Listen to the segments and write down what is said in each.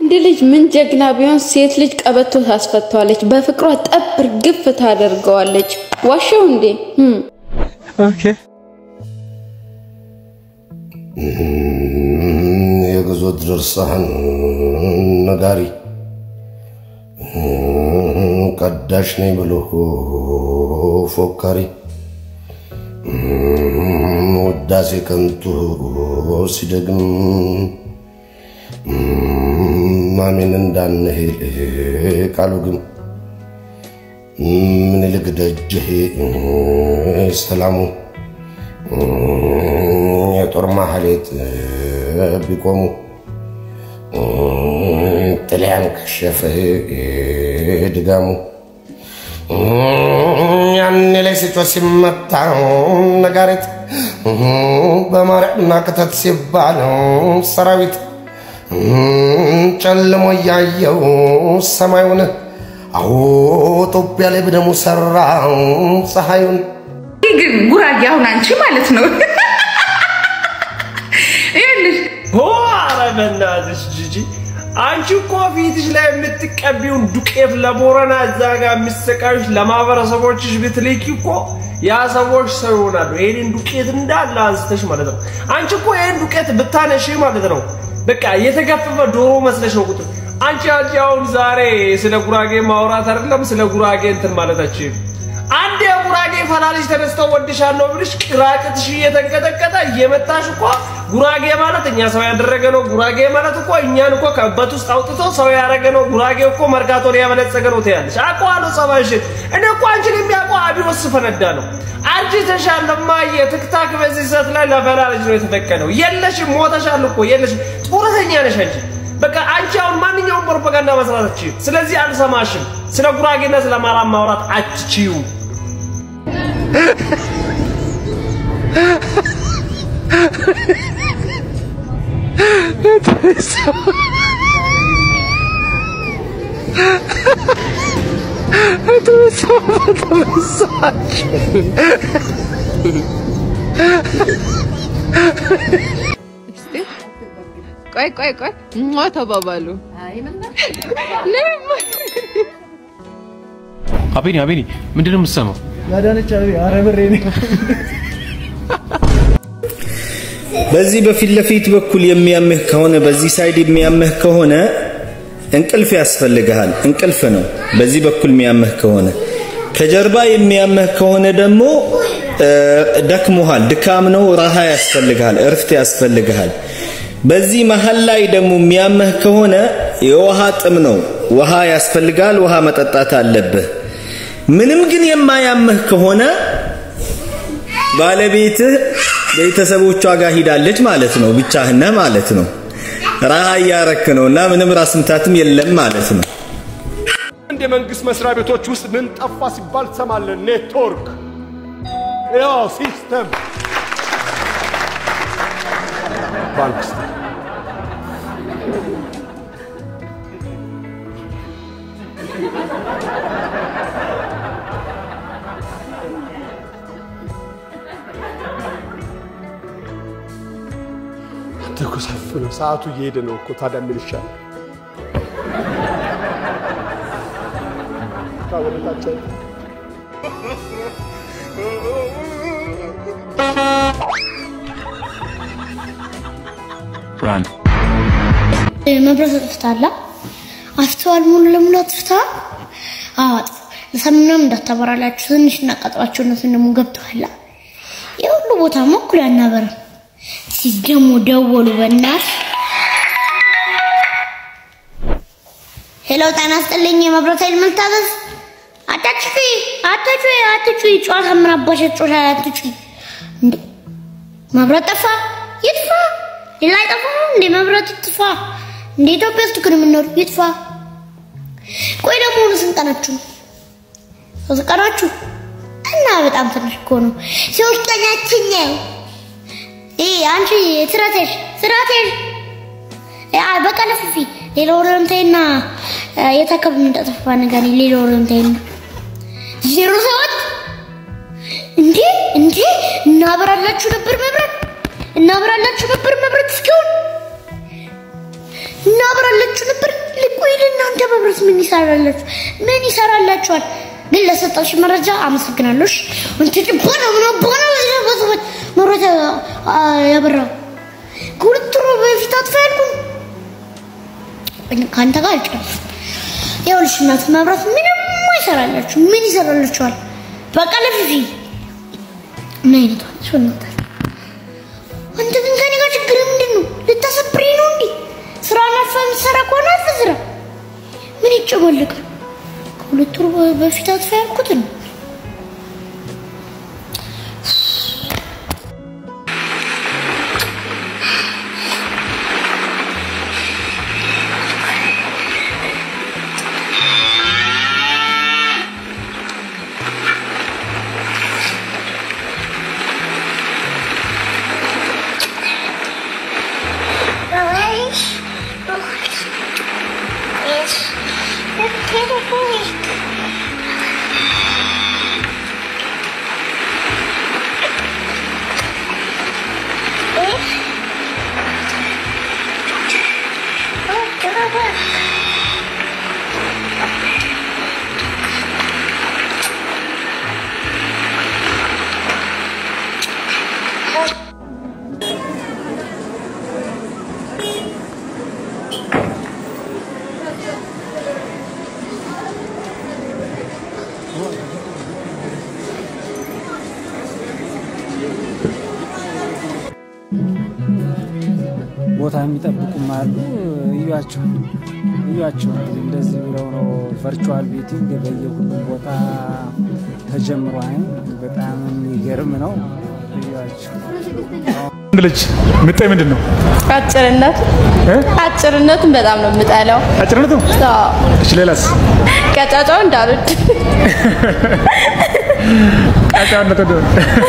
ልጅ ምን ጀግና ቢሆን ሴት ልጅ ቀበቶ ታስፈታዋለች በፍቅሯ ጠብር ግፍ ታደርገዋለች ዋሻው እንዴ ኦኬ የግዞት ድርሳን ነጋሪ ቀዳሽ ነኝ ብሎ ፎካሪ ወዳሴ ከንቱ ሲደግም ማሜን እንዳነህ ቃሉ ግን ምን ልግደጅህ ሰላሙ የጦር ማህሌት ቢቆሙ ጥልያን ከሸፈ ድጋሙ ያኔ ላይ ሲጮህ ሲመታ ነጋሪት በማርያምና ከተት ሲባል ሰራዊት ጨልሞ ያየው ሰማዩን አዎ ኢትዮጵያ ላይ በደሙ ሰራው ፀሐዩን ግን ጉራጌ አሁን አንቺ ማለት ነው ይልሽ በእናትሽ ጂጂ አንቺ እኮ ፊትሽ ላይ የምትቀቢውን ዱቄት ለቦረና ዛጋ የሚሰቃዩሽ ለማህበረሰቦችሽ ብትልኪ እኮ ያ ሰዎች ሰው ይሆናሉ ይሄን ዱቄት እንዳለ አንስተሽ ማለት ነው አንቺ እኮ ይሄን ዱቄት ብታነሺ ማለት ነው በቃ የተገፈፈ ዶሮ መስለሽ ነው ቁጥር አንቺ አሁን ዛሬ ስለ ጉራጌ ማውራት አይደለም ስለ ጉራጌ እንትን ማለታችን አንድ የጉራጌ ፈላልሽ ተነስተው ወድሻለሁ ብልሽ ቅራቅትሽ እየተንቀጠቀጠ እየመጣሽ እኮ ጉራጌ ማለት እኛ ሰው ያደረገ ነው ጉራጌ ማለት እኮ እኛን እኮ ከበት ውስጥ አውጥቶ ሰው ያደረገ ነው ጉራጌ እኮ መርካቶን ያበለጸገ ነው ትያለሽ አቋለው ሰባሽ እኔ እኮ አንቺን የሚያውቀው አብዮስ ፈነዳ ነው አርጅተሻል ለማየ ትክታክ በዚህ ሰዓት ላይ ለፈላልሽ ነው የተፈቀደው የለሽም ሞተሻል እኮ የለሽም ጡረተኛ ነሽ አንቺ በቃ አንቺ አሁን ማንኛውም ፕሮፓጋንዳ መስራት አትችይም ስለዚህ አልሰማሽም ስለ ጉራጌና ስለ ማራም ማውራት አትችዩ ቆይ ሞቶ ባባሉ አቤኒ ምንድነው የምትሰማው ያዳነች አረብሬ ነኝ በዚህ በፊት ለፊት በኩል የሚያምህ ከሆነ በዚህ ሳይድ የሚያምህ ከሆነ እንቅልፍ ያስፈልጋል እንቅልፍ ነው በዚህ በኩል የሚያምህ ከሆነ ከጀርባ የሚያምህ ከሆነ ደግሞ ደክሞሃል ድካም ነው ራሃ ያስፈልጋል እርፍት ያስፈልጋል በዚህ መሃል ላይ ደግሞ የሚያምህ ከሆነ የውሃ ጥም ነው ውሃ ያስፈልጋል ውሃ መጠጣት አለብህ ምንም ግን የማያምህ ከሆነ ባለቤትህ ቤተሰቦቿ ጋር ሄዳለች ማለት ነው ብቻህና ማለት ነው ራሃ ያረክ ነውና ምንም ራስ ምታትም የለም ማለት ነው እንደ መንግስት መስሪያ ቤቶች ውስጥ ምን ጠፋ ሲባል ተሰማለ ኔትወርክ ያው ሲስተም ባንክስ ተኮሳፍነው ሰዓቱ እየሄደ ነው እኮ ታዲያ ምን ይሻላል ታወለታቸው ራን መብራት ተፍታላ አፍቷል ሙሉ ለሙሉ ተፍታ አዋጥ ለሰምናም እንዳታበራላችሁ ትንሽ እናቀጣቸው ነው ስንሙ ገብቷላ የሁሉ ቦታ መኩል ያናበረ ሲደሙ ደወሉ በእናት ሄሎ ታናስጥልኝ የመብራት ኃይል መልታበስ አትጩይ ጨዋታ ምን አባሽ ጮታ አትጩይ እንዴ መብራት ጠፋ ይጥፋ ሌላ ጠፋ እንዴ መብራት ይጥፋ እንዴ ኢትዮጵያ ውስጥ ግን ምን ነው ይጥፋ ቆይ ደግሞ ስንቀናችሁ እና በጣም ትንሽ እኮ ነው ሶስተኛችን ነው አንቺ ትራቴሽ በቀለፍፊ ሌሎረንቴና የተከብን እንደተፋ ነገር ሌሎረንቴና ዜሮሰት እንዴ እናበራላችሁ ነበር መብራት እስኪሆን እናበራላችሁ ነበር ትሰራላችሁ? ምን ይሰራላችኋል? ግን ለሰጣሽ መረጃ አመሰግናለሁ። እንት ጭቦና ምን መረጃ ያበራ ኩርትሮ በፊት አትፈልጉ ካንተ ጋር አልጨረስኩም። ይኸውልሽ እናት መብራት ምንም አይሰራላችሁ። ምን ይሰራላችኋል? በቃ ለፊፊ ምን አይነቷ ሱናታ አንተ ግን ከኔ ጋር ችግር ምንድን ነው? ልታሰብሪ ነው እንዴ? ስራ ናፈም ሰራ ቆና ፍዝራ ምን ይጨመልካል? ኩርትሮ በፊት አትፈልጉት ነው ቦታ የሚጠብቁም አሉ። እዩዋቸው እንደዚህ ብለው ነው ቨርቹዋል ቤቲንግ በየሁሉም ቦታ ተጀምሯል። በጣም የሚገርም ነው። እዩዋቸው ልጅ ምጣይ ምንድነው? አጭርነቱን በጣም ነው የምጠላው። አጭርነቱ? አዎ። እሺ ሌላስ? ቀጫጫው እንዳልወድ። ቀጫጫው እንደተደረ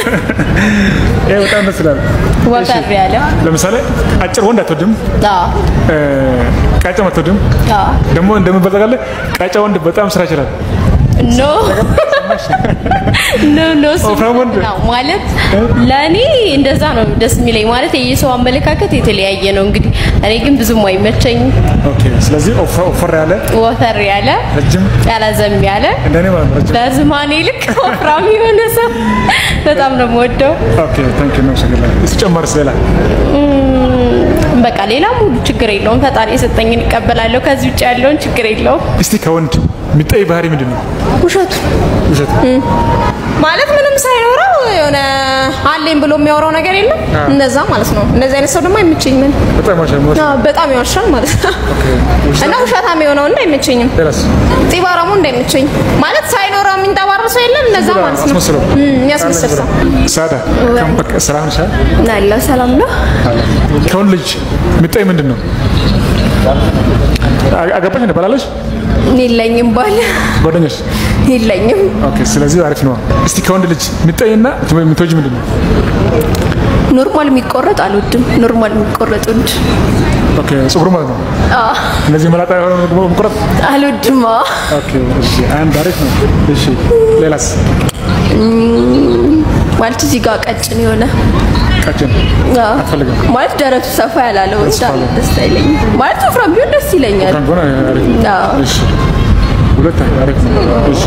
በጣም ደስ ይላል። ወፈር ያለ ለምሳሌ አጭር ወንድ አትወድም? አዎ። ቀጫ አትወድም? አዎ። ደግሞ እንደምበዛጋለ ቀጫ ወንድ በጣም ስራ ይችላል። ኖ ማለት ለኔ እንደዛ ነው ደስ የሚለኝ። ማለት የሰው አመለካከት የተለያየ ነው። እንግዲህ እኔ ግን ብዙም አይመቸኝ። ኦኬ። ስለዚህ ወፈር ያለ ረጅም ያላዘም ያለ እንደኔ ማለት ረጅም ለዝማኔ ልክ ወፍራም የሆነ ሰው በጣም ነው የምወደው። ኦኬ ታንክ ዩ ነው ሰገላ እስጨመርስ ሌላ በቃ ሌላ ሙሉ ችግር የለውም። ፈጣሪ የሰጠኝን እቀበላለሁ። ከዚህ ውጭ ያለውን ችግር የለውም። እስቲ ከወንድ የሚጠይ ባህሪ ምንድነው? ውሸቱ ማለት ምንም ሳይኖረው የሆነ አለኝ ብሎ የሚያወራው ነገር የለም። እንደዛ ማለት ነው። እንደዚህ አይነት ሰው ደግሞ አይመቸኝም። በጣም ያወሻል ማለት ነው። እና ውሸታም የሆነው እንዳይመቸኝም። ጢባራሙ እንዳይመቸኝ ማለት ሳይኖረው የሚንጠባረሰው የለም። እንደዛ ማለት ነው። የሚያስመስል ሰው ሳዳ ከምበቅ ሰላም ሻ ናላ ሰላም ነው። ከወንድ ልጅ የሚጠይ ምንድነው? አገባሽ እንደ ባላለሽ የለኝም ባል ጓደኛሽ የለኝም። ኦኬ ስለዚህ አሪፍ ነው። እስቲ ከወንድ ልጅ የሚጠይና የምትወጂ ምንድነው? ኖርማል የሚቆረጥ አልወድም። ኖርማል የሚቆረጥ ወንድ ኦኬ ጸጉሩ ማለት ነው። አዎ እንደዚህ መላጣ የሆነ መቆረጥ አልወድም። ኦኬ እሺ አንድ አሪፍ ነው። እሺ ሌላስ? ማለት እዚህ ጋር ቀጭን የሆነ ቀጭን አትፈልግም? ማለት ደረቱ ሰፋ ያላለ ወንድ ደስ አይለኝም። ማለት ወፍራም ቢሆን ደስ ይለኛል። እሺ ሁለት አሪፍ ነው። እሺ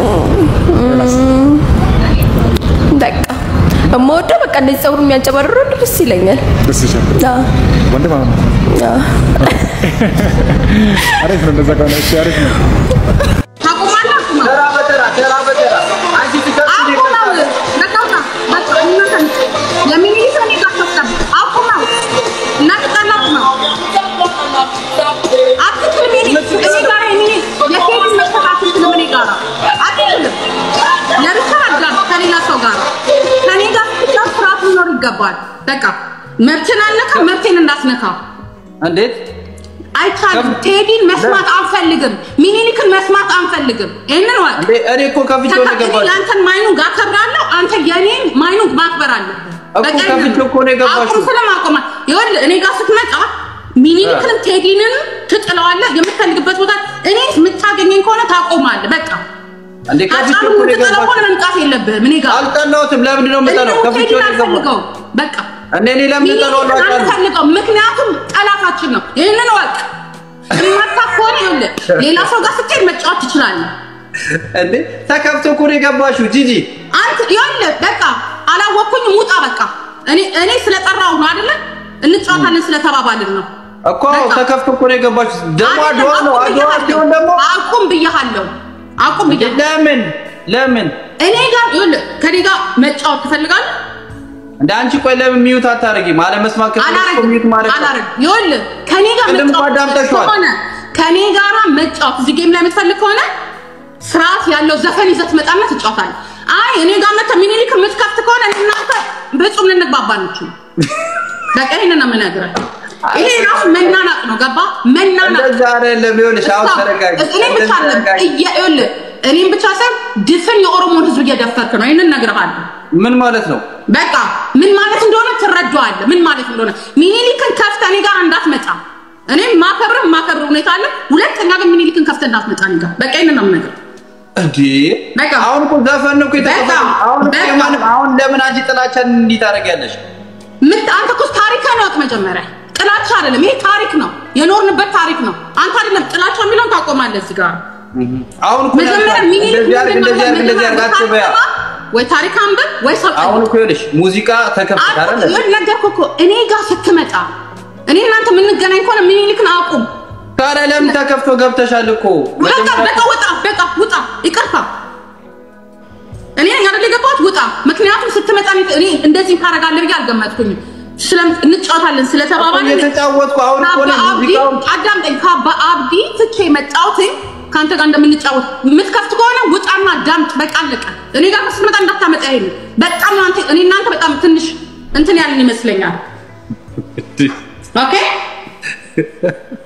በቃ የምወደው በቃ እንደዚህ ፀጉር የሚያንጨባርሩ ደስ ይለኛል። ደስ ይላል። አዎ ወንድ ማለት ነው። አዎ አሪፍ ነው። እንደዛ ከሆነ እሺ አሪፍ ነው። በቃ መብትን አለካ መብቴን እንዳትነካ። እንዴት አይቻልም? ቴዲን መስማት አንፈልግም። ሚኒሊክን መስማት አንፈልግም። እነን ወጥ እኔ እኮ ከፍቼው ነገባሽ። አንተን ማይኑን ጋር ከብራለሁ። አንተ የኔን ማይኑን ማክበር አለብህ። በቃ ከፍቼው እኮ ነገባሽ። አሁን ስለማቆም ይኸውልህ እኔ ጋር ስትመጣ ሚኒሊክን ቴዲንን ትጥለዋለህ። የምትፈልግበት ቦታ እኔ የምታገኘኝ ከሆነ ታቆማለህ። በቃ እንዴ ከፍቼው እኮ ነገባሽ። መንቃት የለብህም። እኔ ጋር አልጠናሁትም። ለምን ነው የምጠላው? ከፍቼው ነገባሽ። በቃ እኔ ለምን ተጠላው? ምክንያቱም ጠላታችን ነው። ይሄንን ወቅ ማታቆን ይሁን ይኸውልህ ሌላ ሰው ጋር ስትሄድ መጫወት ትችላለህ እንዴ ተከፍቶ እኮ ነው የገባሽው ጂጂ አንተ ይኸውልህ በቃ አላወኩኝ ሙጣ በቃ እኔ ስለጠራው ነው አይደለ እንጫወታለን ስለተባባልን ነው እኮ ተከፍቶ እኮ ነው የገባሽው ደሞ አድዋ ነው አድዋ ሲሆን ደሞ አቁም ብያለሁ ለምን እኔ ጋር ይኸውልህ ከኔ ጋር መጫወት ትፈልጋለህ እንደ አንቺ ቆይ ለምን ሚዩት አታረጊ ማለት መስማት ከፈለኩ ሚዩት ማረግ አላረግ ይኸውልህ ከኔ ጋር ከኔ ጋር መጫወት እዚህ ጌም ላይ የምትፈልግ ከሆነ ስርዓት ያለው ዘፈን ይዘት መጣና ትጫወታለህ አይ እኔ ጋር መጣ ሚኒሊክ የምትከፍት ከሆነ እናንተ በጹም ልንግባባ እንችል በቃ ይሄንን ነው የምነግርህ ይሄ ራስ መናናቅ ነው ገባ መናናቅ እንደዛ አይደለም ይኸውልሽ አሁን ተረጋጊ እኔም ብቻ ሳይሆን ድፍን የኦሮሞን ህዝብ እየደፈርክ ነው ይሄንን እነግርሃለሁ ምን ማለት ነው በቃ ምን ማለት እንደሆነ ትረዳዋለህ ምን ማለት እንደሆነ ሚኒሊክን ከፍተህ እኔ ጋር እንዳትመጣ እኔም ማከብር ሁኔታ አለ ሁለተኛ ግን ሚኒሊክን ከፍተህ እንዳትመጣ እኔ ጋር በቃ ይሄንን ነው የምነግርህ እንዴ አሁን እኮ ዘፈን ነው ከተቀበለ አሁን ለምን አንቺ ጥላቻን እንዲህ ታረጋለሽ አንተ እኮ ታሪክ ነው መጀመሪያ ጥላቻ አይደለም ይሄ ታሪክ ነው የኖርንበት ታሪክ ነው አንተ አይደለም ጥላቻ የሚለውን ታቆማለህ እዚህ ጋር አሁን እኮ እንደዚህ አትበያ ወይ ታሪክ አንብብ ወይ ሰው አሁን እኮ ይኸውልሽ ሙዚቃ ተከፍታ አይደል ነገርኩህ እኮ እኔ ጋር ስትመጣ እኔ እናንተ የምንገናኝ ከሆነ ሚኒሊክን አቁም ታዲያ ለምን ተከፍቶ ገብተሻል እኮ በቃ ውጣ ይቅርታ እኔ አይደል የገባሁት ውጣ ምክንያቱም ስትመጣ እኔ እንደዚህ ታረጋለህ ብዬ አልገመትኩኝም እንጫወታለን ስለተባባልን እየተጫወትኩ አሁን እኮ ነው ሙዚቃው አዳምጠኝ ከአብዲ ፍቼ መጣሁትኝ ካንተ ጋር እንደምንጫወት የምትከፍት ከሆነ ውጣና ዳምጥ በቃ አለቀ እኔ ጋር ስትመጣ እንዳታመጣ ይሄን በጣም አንተ እኔ እናንተ በጣም ትንሽ እንትን ያለን ይመስለኛል ኦኬ